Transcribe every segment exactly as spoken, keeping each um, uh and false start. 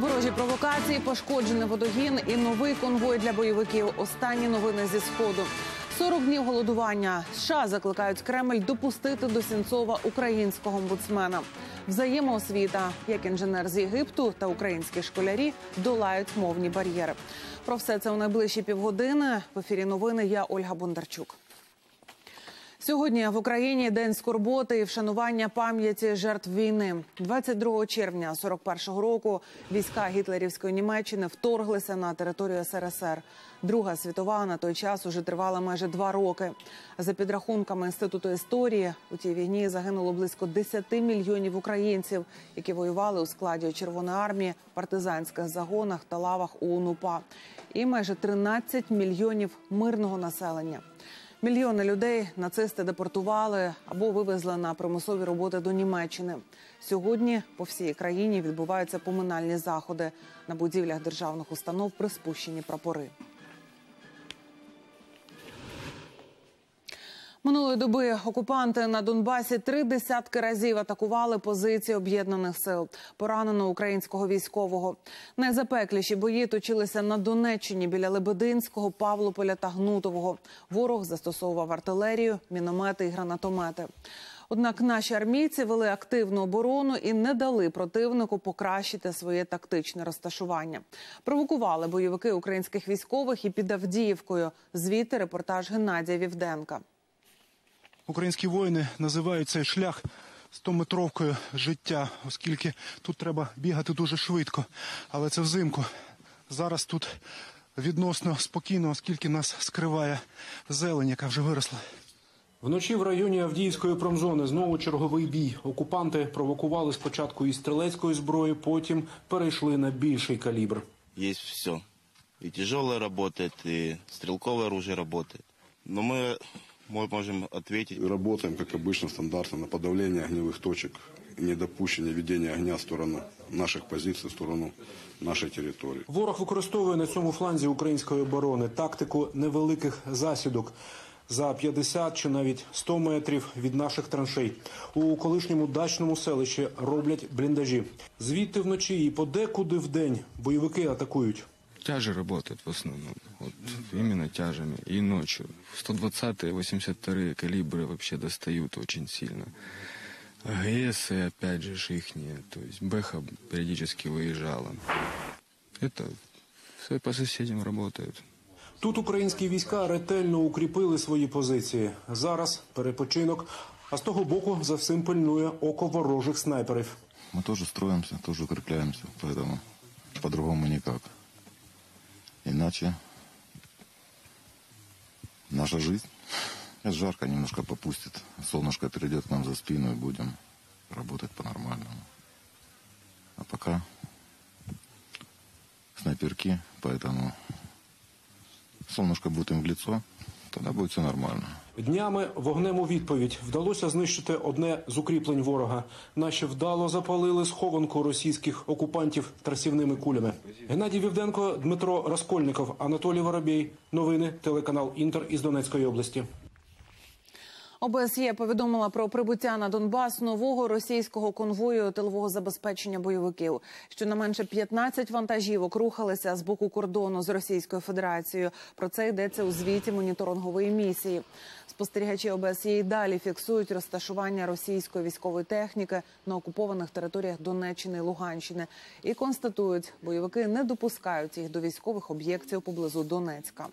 Ворожі провокації, пошкоджений водогін і новий конвой для бойовиків. Останні новини зі Сходу. сорок днів голодування. США закликають Кремль допустити до Сенцова українського омбудсмена. Взаємоосвіта, як інженер з Єгипту та українські школярі долають мовні бар'єри. Про все це у найближчі півгодини. В ефірі новини я, Ольга Бондарчук. Сьогодні в Україні день скорботи і вшанування пам'яті жертв війни. двадцять другого червня сорок першого року війська гітлерівської Німеччини вторглися на територію ес ер ес ер. Друга світова на той час уже тривала майже два роки. За підрахунками Інституту історії, у тій війні загинуло близько десяти мільйонів українців, які воювали у складі Червоної армії, партизанських загонах та лавах ОУН УПА. І майже тринадцять мільйонів мирного населення. Мільйони людей нацисти депортували або вивезли на примусові роботи до Німеччини. Сьогодні по всій країні відбуваються поминальні заходи. На будівлях державних установ приспущені прапори. Минулої доби окупанти на Донбасі три десятки разів атакували позиції об'єднаних сил. Поранено українського військового. Найзапекліші бої точилися на Донеччині біля Лебединського, Павлополя та Гнутового. Ворог застосовував артилерію, міномети і гранатомети. Однак наші армійці вели активну оборону і не дали противнику покращити своє тактичне розташування. Провокували бойовики українських військових і під Авдіївкою. Звідти репортаж Геннадія Вівденка. Українські воїни називають цей шлях стометровкою життя, оскільки тут треба бігати дуже швидко. Але це взимку. Зараз тут відносно спокійно, оскільки нас скриває зелень, яка вже виросла. Вночі в районі Авдіївської промзони знову черговий бій. Окупанти провокували спочатку із стрілецької зброї, потім перейшли на більший калібр. Є все. І тяжеле працює, і стрілкове оружие працює. Но ми... Мы можем ответить. Работаем, как обычно, стандартно, на подавление огневых точек, недопущение ведения огня в сторону наших позиций, в сторону нашої території. Ворог використовує на цьому фланзі української оборони тактику невеликих засідок за п'ятдесят чи навіть сто метрів від наших траншей. У колишньому дачному селищі роблять бліндажі. Звідти вночі і подекуди вдень бойовики атакують. Тяжи работают в основном, вот, именно тяжами, и ночью. сто двадцатые, восемьдесят вторые калибры вообще достают очень сильно. АГСы, опять же, ихние, то есть Бэха периодически выезжала. Это все по соседям работают. Тут українські війська ретельно укріпили свої позиції. Зараз перепочинок, а з того боку за всім пильнує око ворожих снайперів. Мы тоже строимся, тоже укрепляемся, поэтому по-другому никак. Иначе наша жизнь, сейчас жарко, немножко попустит, солнышко перейдет к нам за спину и будем работать по-нормальному. А пока снайперки, поэтому солнышко будет им в лицо, тогда будет все нормально. Днями вогнем у відповідь вдалося знищити одне з укріплень ворога. Наші вдало запалили схованку російських окупантів трасівними кулями. Геннадій Вівденко, Дмитро Раскольников, Анатолій Воробей. Новини, телеканал «Інтер» із Донецької області. О Б С Є повідомила про прибуття на Донбас нового російського конвою тилового забезпечення бойовиків. Щонайменше п'ятнадцять вантажівок рухалися з боку кордону з Російською Федерацією. Про це йдеться у звіті моніторингової місії. Спостерігачі О Б С Є й далі фіксують розташування російської військової техніки на окупованих територіях Донеччини і Луганщини. І констатують, бойовики не допускають їх до військових об'єктів поблизу Донецька.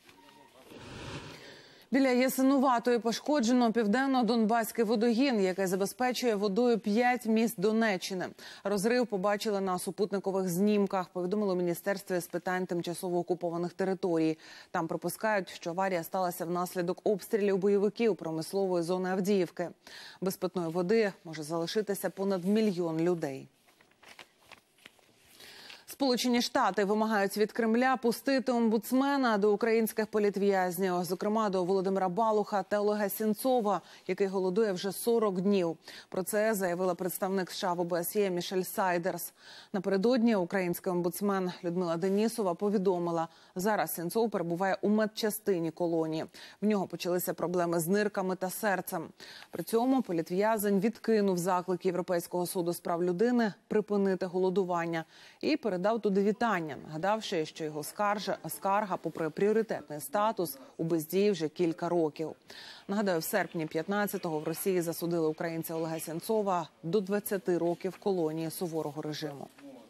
Біля Ясинуватої пошкоджено південно-донбаський водогін, який забезпечує водою п'ять міст Донеччини. Розрив побачили на супутникових знімках, повідомило Міністерство з питань тимчасово окупованих територій. Там припускають, що аварія сталася внаслідок обстрілів бойовиків промислової зони Авдіївки. Без питної води може залишитися понад мільйон людей. Сполучені Штати вимагають від Кремля пустити омбудсмена до українських політв'язнів, зокрема до Володимира Балуха та Олега Сенцова, який голодує вже сорок днів. Про це заявила представник США в О Б С Є Мішель Сайдерс. Напередодні український омбудсмен Людмила Денісова повідомила, зараз Сенцов перебуває у медчастині колонії. В нього почалися проблеми з нирками та серцем. При цьому політв'язень відкинув заклик Європейського суду з прав людини припинити голодування і передав туди вітання, нагадавши, що його скаржа, скарга, попри пріоритетний статус, у бездії вже кілька років. Нагадаю, в серпні п'ятнадцятого в Росії засудили українця Олега Сенцова до двадцяти років колонії суворого режиму.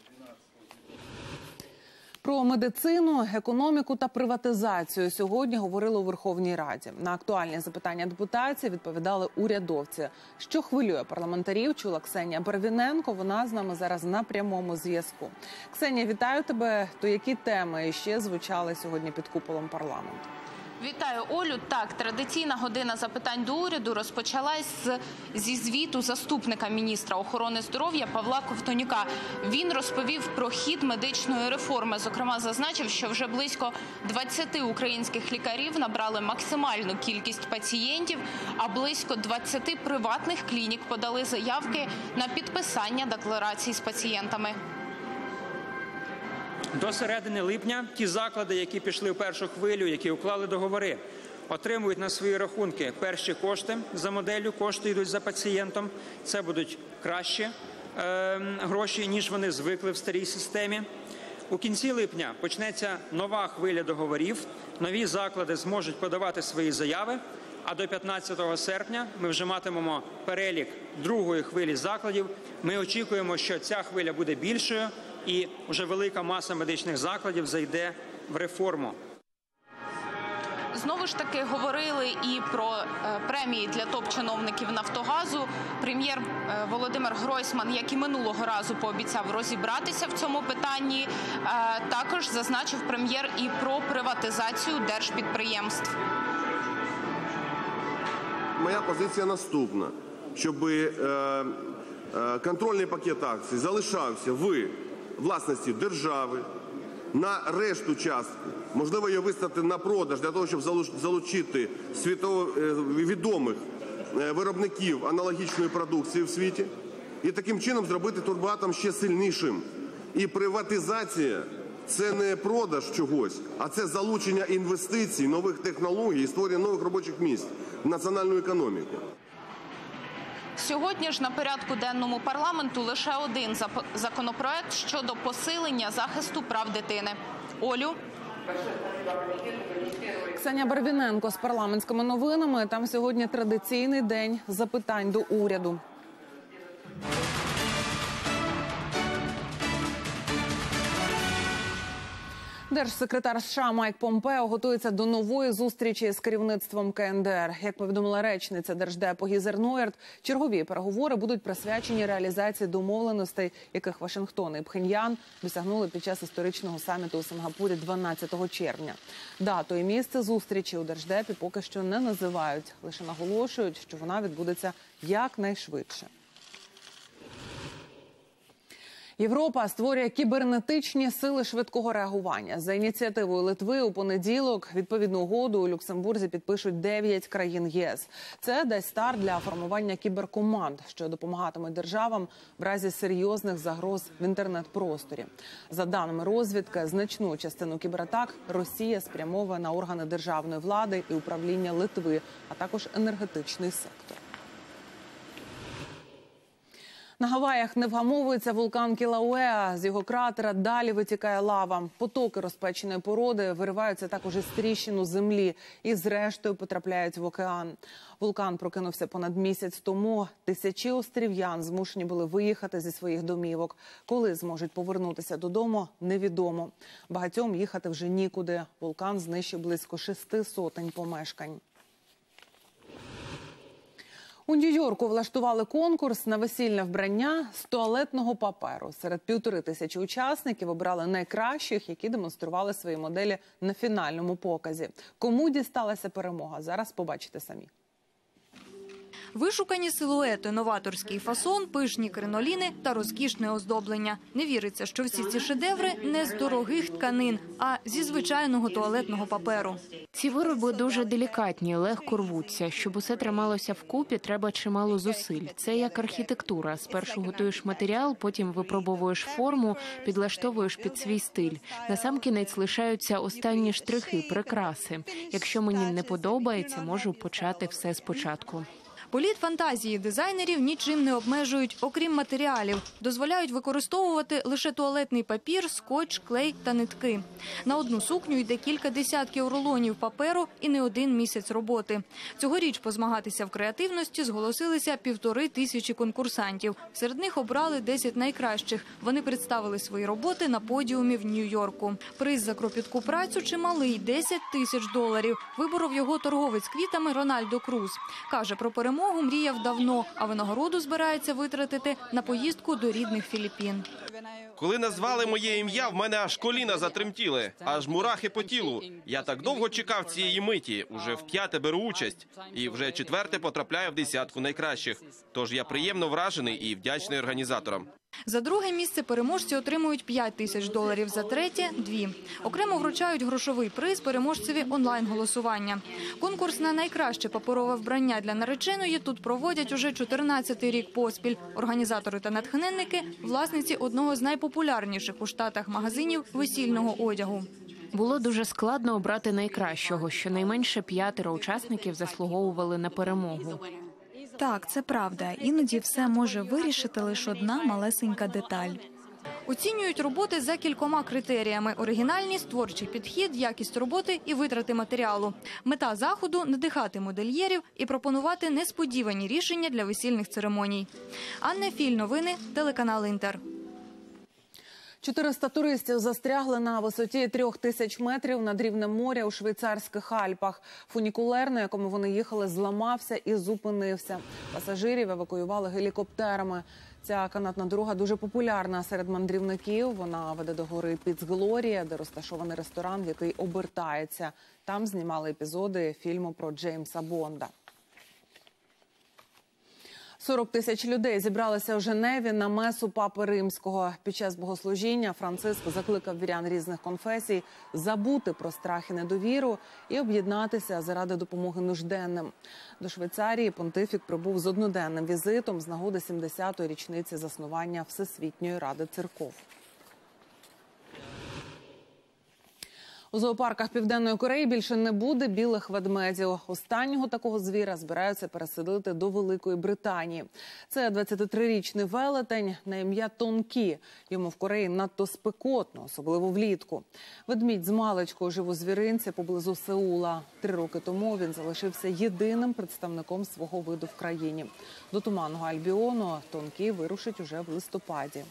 Про медицину, економіку та приватизацію сьогодні говорили у Верховній Раді. На актуальні запитання депутатів відповідали урядовці. Що хвилює парламентарів, чула Ксенія Барвіненко. Вона з нами зараз на прямому зв'язку. Ксенія, вітаю тебе. То які теми ще звучали сьогодні під куполом парламенту? Вітаю, Олю. Так, традиційна година запитань до уряду розпочалась з, зі звіту заступника міністра охорони здоров'я Павла Ковтонюка. Він розповів про хід медичної реформи. Зокрема, зазначив, що вже близько двадцяти українських лікарів набрали максимальну кількість пацієнтів, а близько двадцяти приватних клінік подали заявки на підписання декларацій з пацієнтами. До середини липня ті заклади, які пішли в першу хвилю, які уклали договори, отримують на свої рахунки перші кошти за моделлю, кошти йдуть за пацієнтом. Це будуть кращі е, гроші, ніж вони звикли в старій системі. У кінці липня почнеться нова хвиля договорів, нові заклади зможуть подавати свої заяви, а до п'ятнадцятого серпня ми вже матимемо перелік другої хвилі закладів. Ми очікуємо, що ця хвиля буде більшою, і вже велика маса медичних закладів зайде в реформу. Знову ж таки говорили і про е, премії для топ-чиновників «Нафтогазу». Прем'єр е, Володимир Гройсман, як і минулого разу, пообіцяв розібратися в цьому питанні. Е, також зазначив прем'єр і про приватизацію держпідприємств. Моя позиція наступна, щоб е, е, контрольний пакет акцій залишався в власності держави, на решту частки, можливо, її виставити на продаж для того, щоб залучити світово відомих виробників аналогічної продукції в світі і таким чином зробити Турбоатом ще сильнішим. І приватизація – це не продаж чогось, а це залучення інвестицій, нових технологій і створення нових робочих місць в національну економіку. Сьогодні ж на порядку денному парламенту лише один законопроект щодо посилення захисту прав дитини. Олю. Ксенія Барвіненко з парламентськими новинами. Там сьогодні традиційний день запитань до уряду. Держсекретар США Майк Помпео готується до нової зустрічі з керівництвом Ка Ен Де Ер. Як повідомила речниця Держдепу Гізер Нойерт, чергові переговори будуть присвячені реалізації домовленостей, яких Вашингтон і Пхеньян досягнули під час історичного саміту у Сингапурі дванадцятого червня. Дату і місце зустрічі у Держдепі поки що не називають, лише наголошують, що вона відбудеться якнайшвидше. Європа створює кібернетичні сили швидкого реагування. За ініціативою Литви у понеділок відповідну угоду у Люксембурзі підпишуть дев'ять країн Є С. Це дасть старт для формування кіберкоманд, що допомагатимуть державам в разі серйозних загроз в інтернет-просторі. За даними розвідки, значну частину кібератак Росія спрямовує на органи державної влади і управління Литви, а також енергетичний сектор. На Гаваях не вгамовується вулкан Кілауеа. З його кратера далі витікає лава. Потоки розпеченої породи вириваються також із тріщин у землі і зрештою потрапляють в океан. Вулкан прокинувся понад місяць тому. Тисячі острів'ян змушені були виїхати зі своїх домівок. Коли зможуть повернутися додому, невідомо. Багатьом їхати вже нікуди. Вулкан знищив близько шести сотень помешкань. У Нью-Йорку влаштували конкурс на весільне вбрання з туалетного паперу. Серед півтори тисячі учасників обрали найкращих, які демонстрували свої моделі на фінальному показі. Кому дісталася перемога, зараз побачите самі. Вишукані силуети, новаторський фасон, пишні криноліни та розкішне оздоблення. Не віриться, що всі ці шедеври не з дорогих тканин, а зі звичайного туалетного паперу. Ці вироби дуже делікатні, легко рвуться. Щоб усе трималося вкупі, треба чимало зусиль. Це як архітектура. Спершу готуєш матеріал, потім випробовуєш форму, підлаштовуєш під свій стиль. Насамкінець лишаються останні штрихи, прикраси. Якщо мені не подобається, можу почати все спочатку. Політ фантазії дизайнерів нічим не обмежують, окрім матеріалів. Дозволяють використовувати лише туалетний папір, скотч, клей та нитки. На одну сукню йде кілька десятків рулонів паперу і не один місяць роботи. Цьогоріч позмагатися в креативності зголосилися півтори тисячі конкурсантів. Серед них обрали десять найкращих. Вони представили свої роботи на подіумі в Нью-Йорку. Приз за кропітку працю чималий – десять тисяч доларів. Виборов його торговець квітами Рональдо Круз. Каже, про перемогу мріяв давно, а винагороду збирається витратити на поїздку до рідних Філіппін. Коли назвали моє ім'я, в мене аж коліна затремтіли, аж мурахи по тілу. Я так довго чекав цієї миті, уже вп'яте беру участь, і вже четверте потрапляю в десятку найкращих. Тож я приємно вражений і вдячний організаторам. За друге місце переможці отримують п'ять тисяч доларів, за третє – дві. Окремо вручають грошовий приз переможцеві онлайн-голосування. Конкурс на найкраще паперове вбрання для нареченої тут проводять уже чотирнадцятий рік поспіль. Організатори та натхненники – власниці одного з найпопулярніших у Штатах магазинів весільного одягу. Було дуже складно обрати найкращого. Щонайменше п'ятеро учасників заслуговували на перемогу. Так, це правда. Іноді все може вирішити лише одна малесенька деталь. Оцінюють роботи за кількома критеріями – оригінальність, творчий підхід, якість роботи і витрати матеріалу. Мета заходу – надихати модельєрів і пропонувати несподівані рішення для весільних церемоній. Анна Філь, новини, телеканал «Інтер». чотириста туристів застрягли на висоті трьох тисяч метрів над рівнем моря у швейцарських Альпах. Фунікулер, на якому вони їхали, зламався і зупинився. Пасажирів евакуювали гелікоптерами. Ця канатна дорога дуже популярна серед мандрівників. Вона веде до гори Піцглорія, де розташований ресторан, який обертається. Там знімали епізоди фільму про Джеймса Бонда. сорок тисяч людей зібралися у Женеві на месу Папи Римського. Під час богослужіння Франциск закликав вірян різних конфесій забути про страх і недовіру і об'єднатися заради допомоги нужденним. До Швейцарії понтифік прибув з одноденним візитом з нагоди сімдесятої річниці заснування Всесвітньої Ради Церков. У зоопарках Південної Кореї більше не буде білих ведмедів. Останнього такого звіра збираються переселити до Великої Британії. Це двадцятитрирічний велетень на ім'я Тонкі. Йому в Кореї надто спекотно, особливо влітку. Ведмідь з маличкою жив у звіринці поблизу Сеула. Три роки тому він залишився єдиним представником свого виду в країні. До Туманного Альбіону Тонкі вирушить уже в листопаді.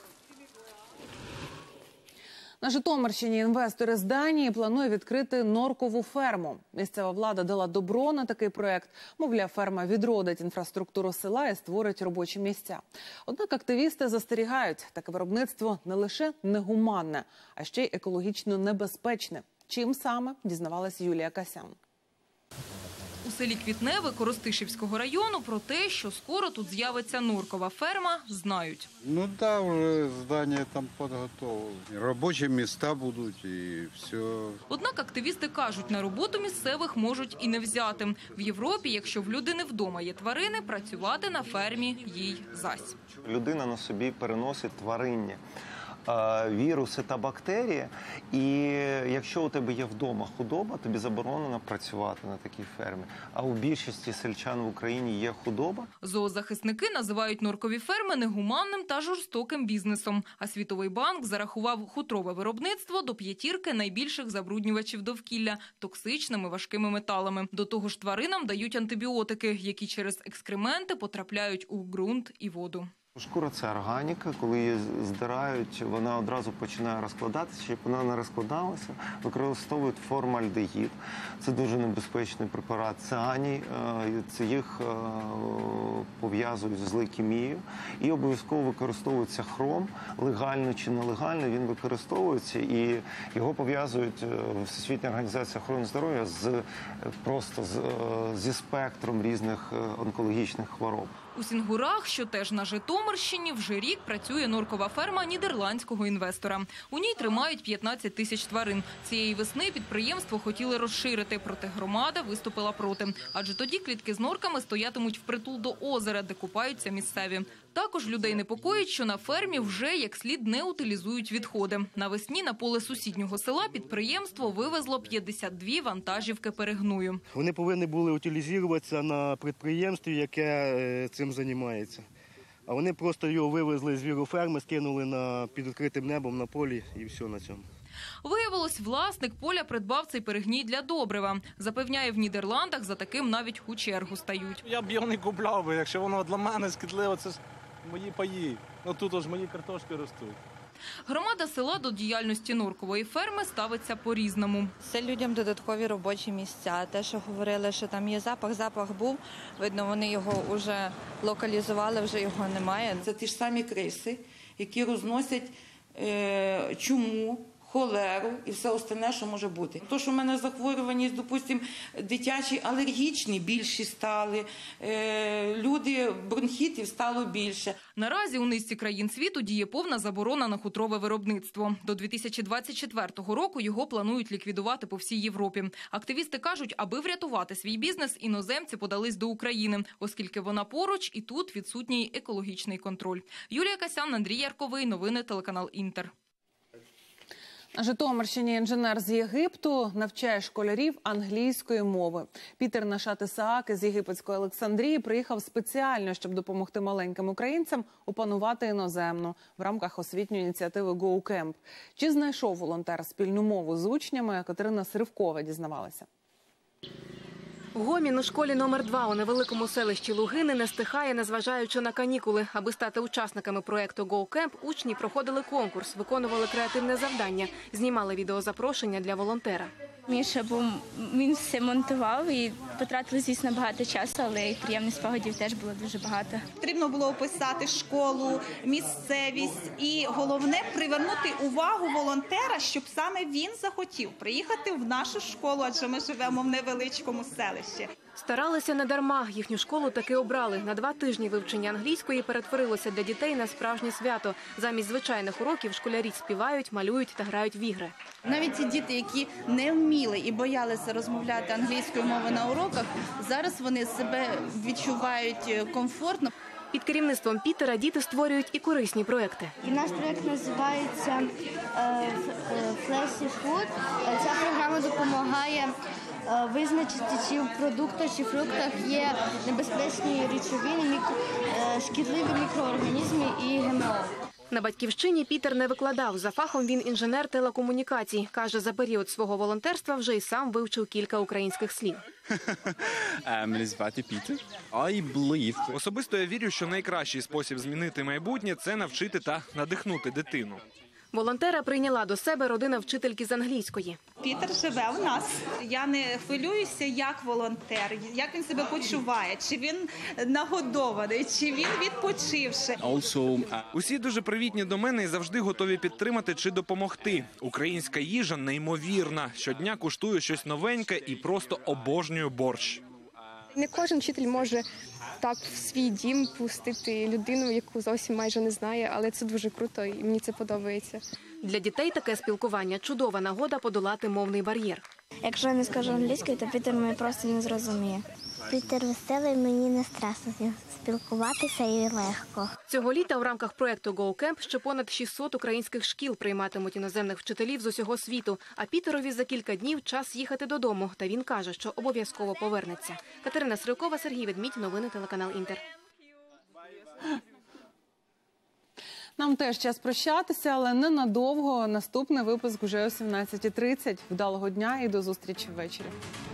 На Житомирщині інвестори з Данії планують відкрити норкову ферму. Місцева влада дала добро на такий проект. Мовляв, ферма відродить інфраструктуру села і створить робочі місця. Однак активісти застерігають, таке виробництво не лише негуманне, а ще й екологічно небезпечне. Чим саме, дізнавалась Юлія Касян. У селі Квітневе Коростишівського району про те, що скоро тут з'явиться норкова ферма, знають. Ну да, вже здання там підготовлено. Робочі місця будуть і все. Однак активісти кажуть, на роботу місцевих можуть і не взяти. В Європі, якщо в людини вдома є тварини, працювати на фермі їй зась. Людина на собі переносить твариння. Віруси та бактерії, і якщо у тебе є вдома худоба, тобі заборонено працювати на такій фермі. А у більшості сельчан в Україні є худоба. Зоозахисники називають норкові ферми негуманним та жорстоким бізнесом. А Світовий банк зарахував хутрове виробництво до п'ятірки найбільших забруднювачів довкілля токсичними важкими металами. До того ж тваринам дають антибіотики, які через екскременти потрапляють у ґрунт і воду. Шкура – це органіка, коли її здирають, вона одразу починає розкладатися. Щоб вона не розкладалася, використовують формальдегід. Це дуже небезпечний препарат. Цианій, це їх пов'язують з лейкемією, і обов'язково використовується хром, легально чи нелегально він використовується, і його пов'язують Всесвітня організація охорони здоров'я з просто з, зі спектром різних онкологічних хвороб. У Сінгурах, що теж на Житомирщині, вже рік працює норкова ферма нідерландського інвестора. У ній тримають п'ятнадцять тисяч тварин. Цієї весни підприємство хотіли розширити, проте громада виступила проти. Адже тоді клітки з норками стоятимуть впритул до озера, де купаються місцеві. Також людей непокоїть, що на фермі вже як слід не утилізують відходи. Навесні на поле сусіднього села підприємство вивезло п'ятдесят дві вантажівки перегною. Вони повинні були утилізуватися на підприємстві, яке цим займається. А вони просто його вивезли з звіроферми, скинули на, під відкритим небом на полі і все на цьому. Виявилось, власник поля придбав цей перегній для добрива. Запевняє, в Нідерландах за таким навіть у чергу стають. Я б його не купляв, би, якщо воно для мене шкідливо, це ж мої паї. Ну тут ж мої картошки ростуть. Громада села до діяльності норкової ферми ставиться по-різному. Це людям додаткові робочі місця. Те, що говорили, що там є запах, запах був. Видно, вони його вже локалізували, вже його немає. Це ті ж самі криси, які розносять е, чуму, холеру і все остальне, що може бути. То, що в мене захворюваність, допустимо, дитячі алергічні більші стали, е, люди бронхітів стало більше. Наразі у низці країн світу діє повна заборона на хутрове виробництво. До дві тисячі двадцять четвертого року його планують ліквідувати по всій Європі. Активісти кажуть, аби врятувати свій бізнес, іноземці подались до України, оскільки вона поруч і тут відсутній екологічний контроль. Юлія Касян, Андрій Ярковий. Новини телеканал Інтер. На Житомирщині інженер з Єгипту навчає школярів англійської мови. Пітер Нашат Ісаак із єгипетської Олександрії приїхав спеціально, щоб допомогти маленьким українцям опанувати іноземну в рамках освітньої ініціативи GoCamp. Чи знайшов волонтер спільну мову з учнями, Катерина Сривкова дізнавалася. Гомін у школі номер два у невеликому селищі Лугини не стихає, незважаючи на канікули. Аби стати учасниками проєкту GoCamp, учні проходили конкурс, виконували креативне завдання, знімали відеозапрошення для волонтера. Міша, бо він все монтував і потратили, звісно, багато часу, але і приємних спогадів теж було дуже багато. Потрібно було описати школу, місцевість і головне – привернути увагу волонтера, щоб саме він захотів приїхати в нашу школу, адже ми живемо в невеличкому селищі. Старалися не дарма. Їхню школу таки обрали. На два тижні вивчення англійської перетворилося для дітей на справжнє свято. Замість звичайних уроків школярі співають, малюють та грають в ігри. Навіть ті діти, які не вміли і боялися розмовляти англійською мовою на уроках, зараз вони себе відчувають комфортно. Під керівництвом Пітера діти створюють і корисні проекти. І наш проект називається Flashy Food. Ця програма допомагає визначити, чи в продуктах, чи в фруктах є небезпечні речовини, шкідливі мікроорганізми і ГМО. На батьківщині Пітер не викладав. За фахом він інженер телекомунікацій. Каже, за період свого волонтерства вже й сам вивчив кілька українських слів. Мене звати Пітер. Особисто я вірю, що найкращий спосіб змінити майбутнє – це навчити та надихнути дитину. Волонтера прийняла до себе родина вчительки з англійської. Пітер живе у нас. Я не хвилююся як волонтер, як він себе почуває, чи він нагодований, чи він відпочивши. Усі дуже привітні до мене і завжди готові підтримати чи допомогти. Українська їжа неймовірна. Щодня куштую щось новеньке і просто обожнюю борщ. Не кожен вчитель може так в свій дім пустити людину, яку зовсім майже не знає, але це дуже круто і мені це подобається. Для дітей таке спілкування – чудова нагода подолати мовний бар'єр. Якщо я не скажу англійською, то Пітер мене просто не зрозуміє. Пітер веселий, мені не страшно з ним спілкуватися і легко. Цього літа в рамках проєкту GoCamp ще понад шістсот українських шкіл прийматимуть іноземних вчителів з усього світу. А Пітерові за кілька днів час їхати додому. Та він каже, що обов'язково повернеться. Катерина Сривкова, Сергій Ведмідь. Новини телеканал Інтер. Нам теж час прощатися, але ненадовго. Наступний випуск вже о сімнадцятій тридцять. Вдалого дня і до зустрічі ввечері.